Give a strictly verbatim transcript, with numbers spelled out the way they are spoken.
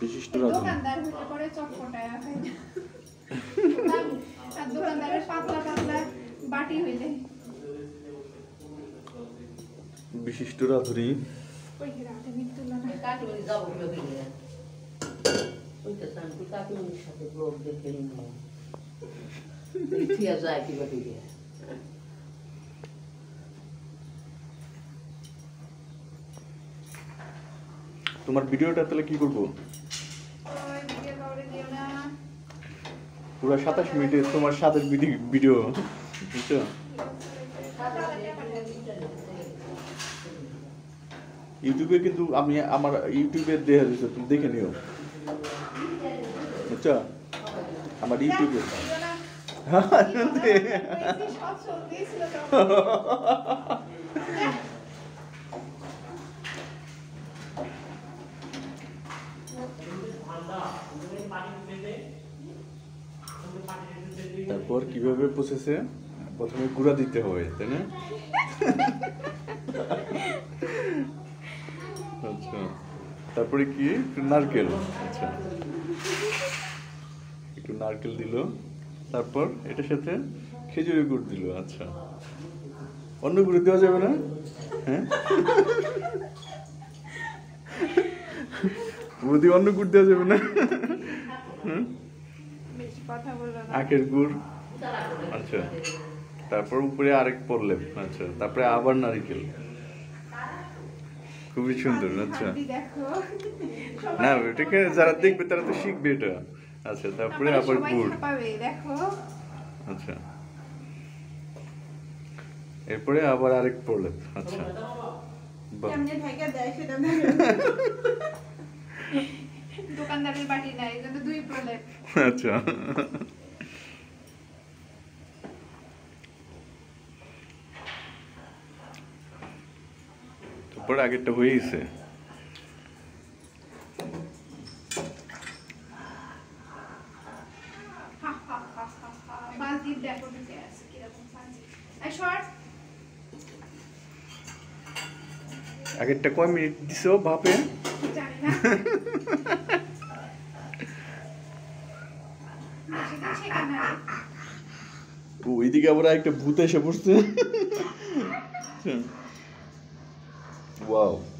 বিশিষ্ট রাঁধুনি দোকানদার হতে করে চটপটায় খাই না আর দোকানদারের পাতলা পাতলা বাটি হইলে বিশিষ্ট রাঁধুনি ওই রাঁধুনির তুলনা কাকিমণি যাবো কিভাবে ওইটা সামনে কাকিমণির সাথে ব্লগ দেখে নিব ইতিহাস যায় কিভাবে তোমার ভিডিওটা তাহলে কি করবো পুরো সাতাশ মিনিটে তোমার সাথে ভিডিও বুঝছো ইউটিউবে কিন্তু আমি আমার ইউটিউবে দেখা দিচ্ছ তুমি দেখে নিও বুঝছো আমার ইউটিউবে তারপর কিভাবে প্রসেসে প্রথমে গুঁড়া দিতে হবে তাই না আচ্ছা তারপরে কি একটু নারকেল আচ্ছা একটু নারকেল দিল তারপর এটার সাথে খেজুরের গুড় দিল আচ্ছা অন্য গুড় দেওয়া যাবে না হ্যাঁ বৌদি অন্য গুড় দেওয়া যাবে না হুম আখের গুড় আচ্ছা তারপর উপরে আরেক পড়লেন আচ্ছা তারপরে আবার নারকেল খুবই সুন্দর আচ্ছা না এটাকে যারা দেখবে তারা তো শিখবে এটা আচ্ছা তারপরে আবার গুড় আচ্ছা এরপরে আবার আরেক পড়লেন আচ্ছা দোকানদারের বাটি নাই কিন্তু দুই প্রলেপ আচ্ছা তারপর আগেরটা হয়ে গেছে আগেরটা কয় মিনিট দিছো ভাপে জানি না ওইদিকে আবার একটা ভূত এসে পড়ছে ওয়াও